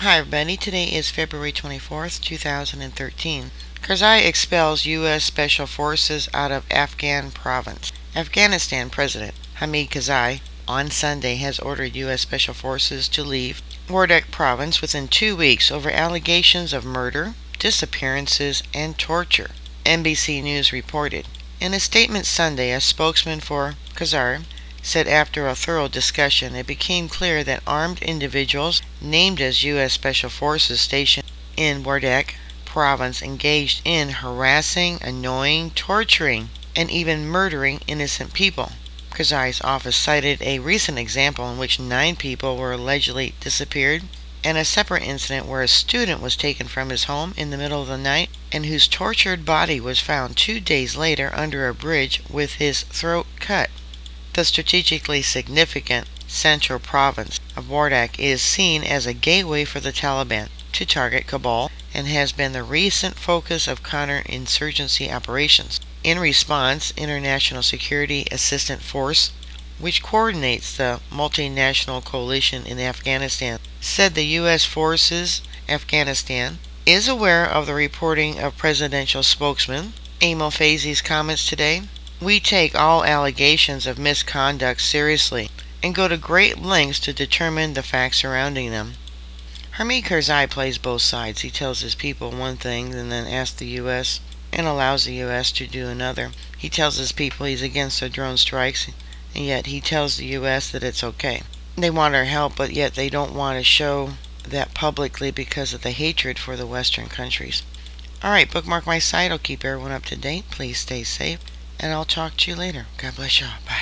Hi everybody, today is February 24th, 2013. Karzai expels U.S. Special Forces out of Afghan province. Afghanistan President Hamid Karzai on Sunday has ordered U.S. Special Forces to leave Wardak province within 2 weeks over allegations of murder, disappearances, and torture, NBC News reported. In a statement Sunday, a spokesman for Karzai said after a thorough discussion, it became clear that armed individuals named as U.S. Special Forces stationed in Wardak province engaged in harassing, annoying, torturing, and even murdering innocent people. Karzai's office cited a recent example in which 9 people were allegedly disappeared, and a separate incident where a student was taken from his home in the middle of the night and whose tortured body was found 2 days later under a bridge with his throat cut. The strategically significant central province of Wardak is seen as a gateway for the Taliban to target Kabul and has been the recent focus of counterinsurgency operations. In response, International Security Assistance Force, which coordinates the multinational coalition in Afghanistan, said the U.S. forces Afghanistan is aware of the reporting of presidential spokesman Emil Faizi's comments today. We take all allegations of misconduct seriously and go to great lengths to determine the facts surrounding them. Hamid Karzai plays both sides. He tells his people one thing and then asks the U.S. and allows the U.S. to do another. He tells his people he's against the drone strikes, and yet he tells the U.S. that it's okay. They want our help, but yet they don't want to show that publicly because of the hatred for the Western countries. Alright, bookmark my site. I'll keep everyone up to date. Please stay safe. And I'll talk to you later. God bless y'all. Bye.